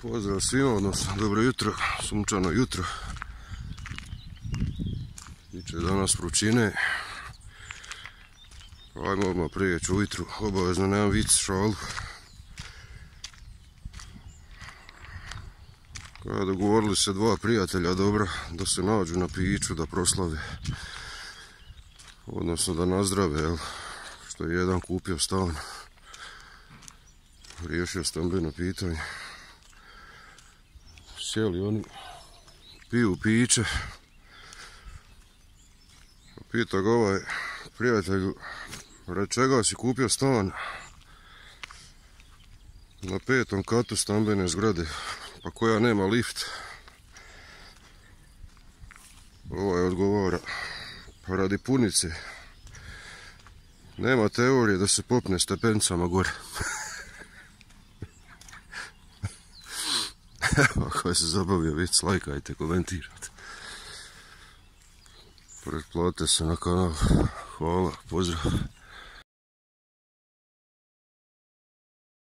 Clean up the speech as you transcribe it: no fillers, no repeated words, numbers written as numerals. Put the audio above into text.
Pozdrav svima, odnosno dobro jutro, sunčano jutro. Biće danas vrućine. Ajmo odmah prijeći ujutru, obavezno nemam vic, šalu. Kada dogovorili se dva prijatelja dobra da se nađu na piću, da proslave. Odnosno da nazdrave, jel? Što je jedan kupio stan. Riješio stambeno pitanje. Sjeli oni, piju piće. Pita ga ovaj prijatelj, radi čega si kupio stan na 5. katu stambene zgrade, pa koja nema lift. Ovaj odgovara, pa radi punice. Nema teorije da se popne stepencama gore. Ako se zabavio vic, lajkajte, komentirajte. Pretplatite se na kanal. Hvala, pozdrav.